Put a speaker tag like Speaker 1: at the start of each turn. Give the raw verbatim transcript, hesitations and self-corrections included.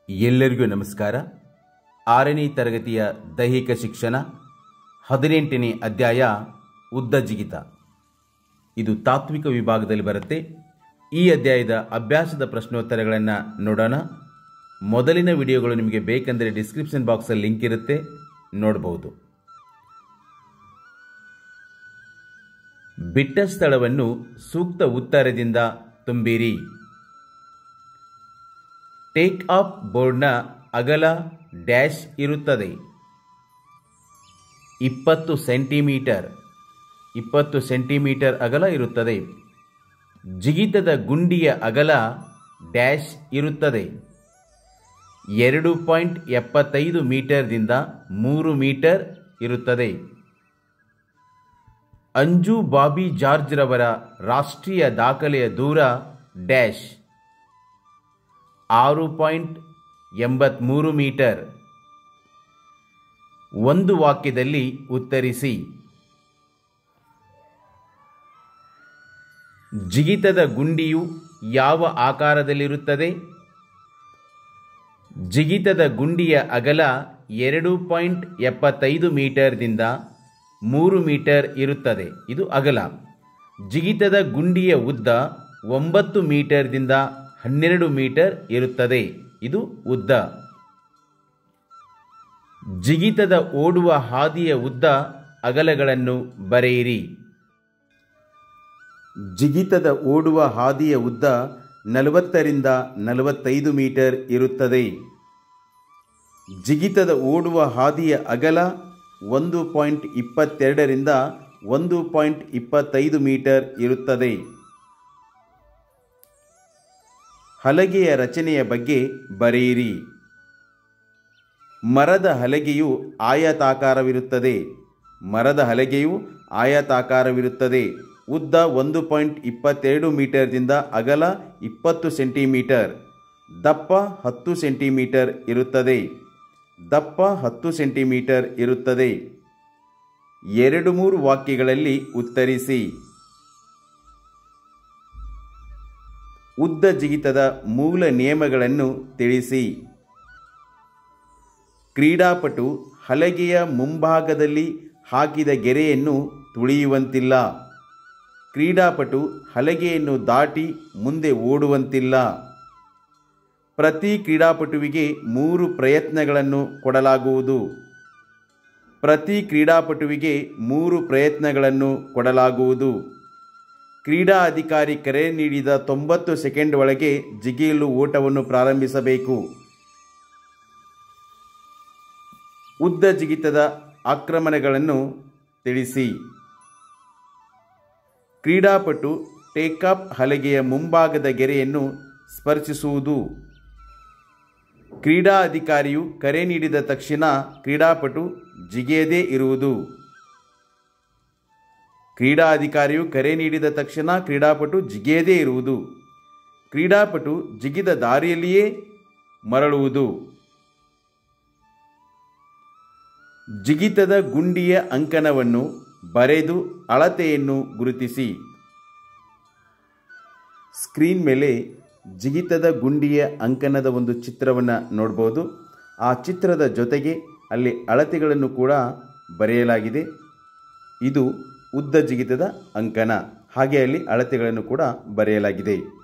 Speaker 1: ಎಲ್ಲರಿಗೂ ನಮಸ್ಕಾರ. ಆರನೇ ತರಗತಿಯ ದೈಹಿಕ ಶಿಕ್ಷಣ ಹದಿನೆಂಟನೇ ಅಧ್ಯಾಯ ಉದ್ದ ಜಿಗಿತ. ಇದು ತಾತ್ವಿಕ ವಿಭಾಗದಲ್ಲಿ ಬರುತ್ತೆ. ಈ ಅಧ್ಯಾಯದ ಅಭ್ಯಾಸದ ಪ್ರಶ್ನೋತ್ತರಗಳನ್ನು ನೋಡೋಣ. ಮೊದಲಿನ ವಿಡಿಯೋಗಳು ನಿಮಗೆ ಬೇಕೆಂದರೆ ಡಿಸ್ಕ್ರಿಪ್ಷನ್ ಬಾಕ್ಸಲ್ಲಿ ಲಿಂಕ್ ಇರುತ್ತೆ, ನೋಡಬಹುದು. ಬಿಟ್ಟ ಸ್ಥಳವನ್ನು ಸೂಕ್ತ ಉತ್ತರದಿಂದ ತುಂಬಿರಿ. ಟೇಕ್ ಆಫ್ ಬೋರ್ಡ್ನ ಅಗಲ ಡ್ಯಾಶ್ ಇರುತ್ತದೆ. ಇಪ್ಪತ್ತು ಸೆಂಟಿಮೀಟರ್ ಇಪ್ಪತ್ತು ಸೆಂಟಿಮೀಟರ್ ಅಗಲ ಇರುತ್ತದೆ. ಜಿಗಿತದ ಗುಂಡಿಯ ಅಗಲ ಡ್ಯಾಶ್ ಇರುತ್ತದೆ. ಎರಡು ಪಾಯಿಂಟ್ ಎಪ್ಪತ್ತೈದು ಮೀಟರ್ದಿಂದ ಮೂರು ಮೀಟರ್ ಇರುತ್ತದೆ. ಅಂಜು ಬಾಬಿ ಜಾರ್ಜ್ ರವರ ರಾಷ್ಟ್ರೀಯ ದಾಖಲೆಯ ದೂರ ಡ್ಯಾಶ್ ಆರು ಪಾಯಿಂಟ್ ಎಂಬತ್ತ್ಮೂರು ಮೀಟರ್. ಒಂದು ವಾಕ್ಯದಲ್ಲಿ ಉತ್ತರಿಸಿ. ಜಿಗಿತದ ಗುಂಡಿಯು ಯಾವ ಆಕಾರದಲ್ಲಿರುತ್ತದೆ? ಜಿಗಿತದ ಗುಂಡಿಯ ಅಗಲ ಎರಡು ಪಾಯಿಂಟ್ ಎಪ್ಪತ್ತೈದು ಮೀಟರ್ದಿಂದ ಮೂರು ಮೀಟರ್ ಇರುತ್ತದೆ, ಇದು ಅಗಲ. ಜಿಗಿತದ ಗುಂಡಿಯ ಉದ್ದ ಒಂಬತ್ತು ಮೀಟರ್ದಿಂದ ಹನ್ನೆರಡು ಮೀಟರ್ ಇರುತ್ತದೆ, ಇದು ಉದ್ದ. ಜಿಗಿತದ ಓಡುವ ಹಾದಿಯ ಉದ್ದ ಅಗಲಗಳನ್ನು ಬರೆಯಿರಿ. ಜಿಗಿತದ ಓಡುವ ಹಾದಿಯ ಉದ್ದ ನಲವತ್ತರಿಂದ ನಲವತ್ತೈದು ಮೀಟರ್ ಇರುತ್ತದೆ. ಜಿಗಿತದ ಓಡುವ ಹಾದಿಯ ಅಗಲ ಒಂದು ಪಾಯಿಂಟ್ ಇಪ್ಪತ್ತೆರಡರಿಂದ ಒಂದು ಪಾಯಿಂಟ್ ಇಪ್ಪತ್ತೈದು ಮೀಟರ್ ಇರುತ್ತದೆ. ಹಲಗೆಯ ರಚನೆಯ ಬಗ್ಗೆ ಬರೆಯಿರಿ. ಮರದ ಹಲಗೆಯು ಆಯತಾಕಾರವಿರುತ್ತದೆ. ಮರದ ಹಲಗೆಯು ಆಯತಾಕಾರವಿರುತ್ತದೆ. ಉದ್ದ ಒಂದು ಪಾಯಿಂಟ್ ಇಪ್ಪತ್ತೆರಡು ಮೀಟರ್ದಿಂದ ಅಗಲ ಇಪ್ಪತ್ತು ಸೆಂಟಿಮೀಟರ್. ದಪ್ಪ ಹತ್ತು ಸೆಂಟಿಮೀಟರ್ ಇರುತ್ತದೆ. ದಪ್ಪ ಹತ್ತು ಸೆಂಟಿಮೀಟರ್ ಇರುತ್ತದೆ. ಎರಡು ಮೂರು ವಾಕ್ಯಗಳಲ್ಲಿ ಉತ್ತರಿಸಿ. ಉದ್ದ ಜಿಗಿತದ ಮೂಲ ನಿಯಮಗಳನ್ನು ತಿಳಿಸಿ. ಕ್ರೀಡಾಪಟು ಹಲಗೆಯ ಮುಂಭಾಗದಲ್ಲಿ ಹಾಕಿದ ಗೆರೆಯನ್ನು ತುಳಿಯುವಂತಿಲ್ಲ. ಕ್ರೀಡಾಪಟು ಹಲಗೆಯನ್ನು ದಾಟಿ ಮುಂದೆ ಓಡುವಂತಿಲ್ಲ. ಪ್ರತಿ ಕ್ರೀಡಾಪಟುವಿಗೆ ಮೂರು ಪ್ರಯತ್ನಗಳನ್ನು ಕೊಡಲಾಗುವುದು. ಪ್ರತಿ ಕ್ರೀಡಾಪಟುವಿಗೆ ಮೂರು ಪ್ರಯತ್ನಗಳನ್ನು ಕೊಡಲಾಗುವುದು. ಕ್ರೀಡಾ ಅಧಿಕಾರಿ ಕರೆ ನೀಡಿದ ತೊಂಬತ್ತು ಸೆಕೆಂಡ್ ಒಳಗೆ ಜಿಗಿಯಲು ಓಟವನ್ನು ಪ್ರಾರಂಭಿಸಬೇಕು. ಉದ್ದ ಜಿಗಿತದ ಆಕ್ರಮಣಗಳನ್ನು ತಿಳಿಸಿ. ಕ್ರೀಡಾಪಟು ಟೇಕಾಫ್ ಹಲಗೆಯ ಮುಂಭಾಗದ ಗೆರೆಯನ್ನು ಸ್ಪರ್ಶಿಸುವುದು. ಕ್ರೀಡಾ ಅಧಿಕಾರಿಯು ಕರೆ ನೀಡಿದ ತಕ್ಷಣ ಕ್ರೀಡಾಪಟು ಜಿಗಿಯದೇ ಇರುವುದು. ಕ್ರೀಡಾ ಅಧಿಕಾರಿಯು ಕರೆ ನೀಡಿದ ತಕ್ಷಣ ಕ್ರೀಡಾಪಟು ಜಿಗಿಯದೇ ಇರುವುದು. ಕ್ರೀಡಾಪಟು ಜಿಗಿದ ದಾರಿಯಲ್ಲಿಯೇ ಮರಳುವುದು. ಜಿಗಿತದ ಗುಂಡಿಯ ಅಂಕಣವನ್ನು ಬರೆದು ಅಳತೆಯನ್ನು ಗುರುತಿಸಿ. ಸ್ಕ್ರೀನ್ ಮೇಲೆ ಜಿಗಿತದ ಗುಂಡಿಯ ಅಂಕಣದ ಒಂದು ಚಿತ್ರವನ್ನು ನೋಡ್ಬೋದು. ಆ ಚಿತ್ರದ ಜೊತೆಗೆ ಅಲ್ಲಿ ಅಳತೆಗಳನ್ನು ಕೂಡ ಬರೆಯಲಾಗಿದೆ. ಇದು ಉದ್ದ ಜಿಗಿತದ ಅಂಕಣ, ಹಾಗೆ ಅಲ್ಲಿ ಅಳತೆಗಳನ್ನು ಕೂಡ ಬರೆಯಲಾಗಿದೆ.